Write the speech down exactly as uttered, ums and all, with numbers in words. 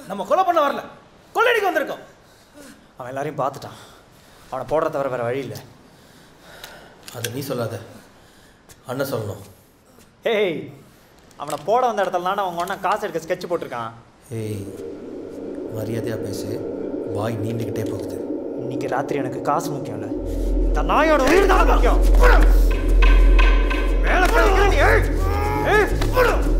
நம்ம கொலை பண்ண வரல, கொள்ளையடிக்க வந்திருக்கோம். அவன் எல்லாரையும் பார்த்துட்டான். அவனை போடுற தவிர வேறு வழி இல்லை. அதை நீ சொல்லாத, அண்ணன் சொல்லணும். ஏய், அவனை போட வந்த இடத்துல தானே அவங்க ஒன்றா காசு எடுக்க ஸ்கெட்ச் போட்டிருக்கான். ஏய், மரியாதையாக பேசு, வாய் நீண்டுக்கிட்டே போகுது. இன்னைக்கு ராத்திரி எனக்கு காசு முக்கியம் இல்லை, இந்த நாயோட உயிர் தான் முக்கியம். மேலே